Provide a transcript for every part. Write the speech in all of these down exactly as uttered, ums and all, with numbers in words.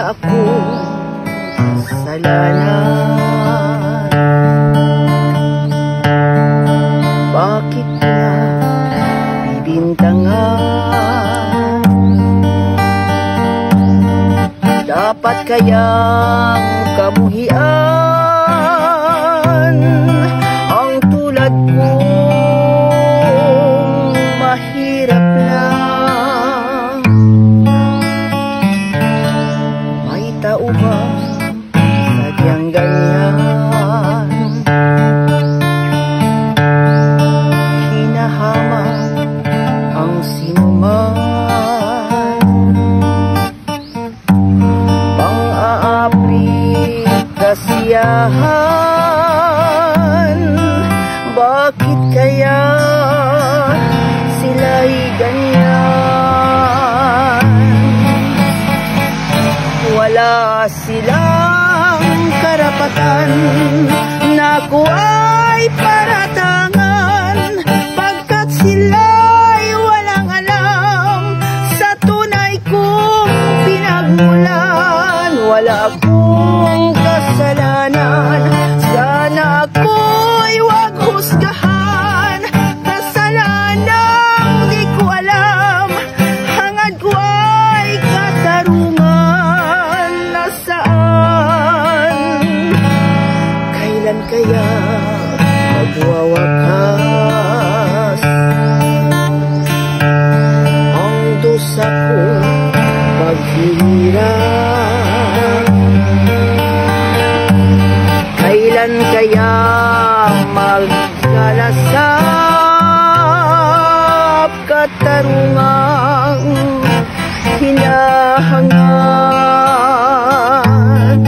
wala akong kasalanan. Bakit pinabibintangan? Dapat kayang kamuhian ang tulad kong mahirap lang. May tao ba sadyang ganyan? Hinahamak ang sinuman, pang-aapi kasiyahan. Bakit kaya sila'y ganyan? Wala silang karapatan na ako ay paratangan, pagkat sila'y walang alam sa tunay kong pinagmulan. Wala akong kasalanan, sana ako'y wag husgahan. Kasalanang di ko alam, hangad ko ay katarungan. Nasaan? Kailan kaya magwawakas ang dusa kong paghihirap? Kailan kaya magkalasap katarungang hinahangad?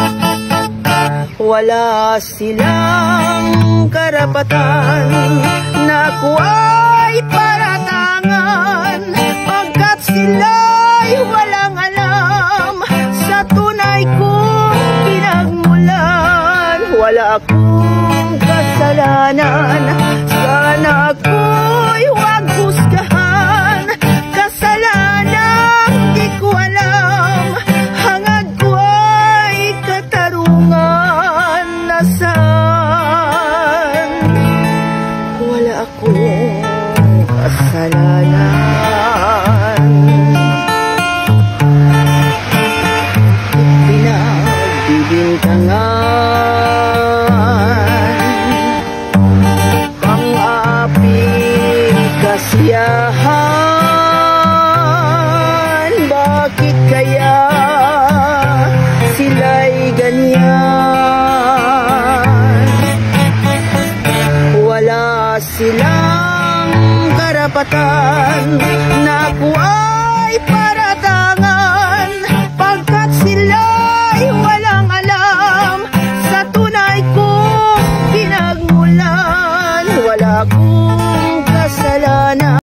Wala silang karapatan na ako ay paratangan, pagkat sila'y walang alam sa tunay kong pinagmulan. Wala akong kasalanan, sana ako'y wag husgahan. Kasalanang di ko alam, hangad ko ay katarungan. Nasaan? Wala akong kasalanan, pinagbibintangan, pang-api kasiyahan. Bakit kaya sila'y ganyan? Wala silang karapatan na ako ay